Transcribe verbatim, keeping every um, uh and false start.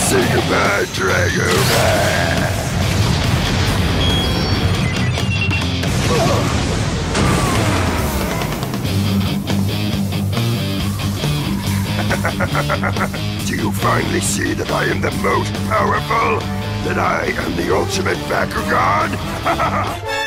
Say goodbye, Drago. Do you finally see that I am the most powerful? That I am the ultimate Bakugan?